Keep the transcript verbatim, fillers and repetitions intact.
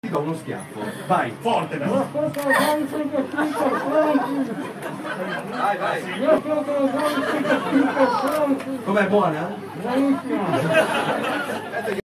do uno schiaffo. Vai, forte però. Vai, vai. Com'è, buona?